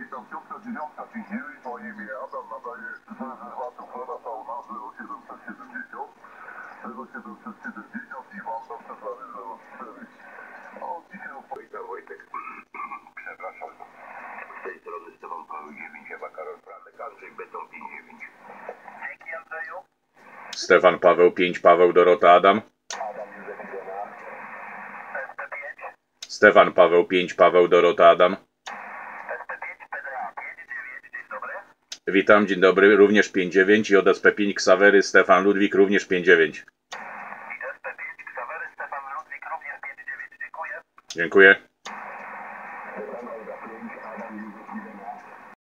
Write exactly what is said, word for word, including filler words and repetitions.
Witam, piątka, dziewiątka, dzień dziewięć, moje imię Adam, nadaję rezerwatu Klara Sauna zero siedemset siedemdziesiąt, zero siedemset siedemdziesiąt i Wanda Cezary zero cztery. O, dzisiaj opowiadam Wojtek. Przepraszam. Z tej strony Stefan Paweł dziewięć, chyba Karol Franek, Andrzej Beton pięć dziewięć. Dzięki Andrzeju. Stefan Paweł pięć, Paweł Dorota Adam. Adam Józef Grona. S P pięć. Stefan Paweł pięć, Paweł Dorota Adam. S P pięć, P D A pięć dziewięć, dzień dobry. Witam, dzień dobry, również pięć dziewięć i od S P pięć Ksawery Stefan Ludwik również pięć dziewięć. I S P pięć, Ksawery, Stefan Ludwik również pięć dziewięć, dziękuję. Dziękuję.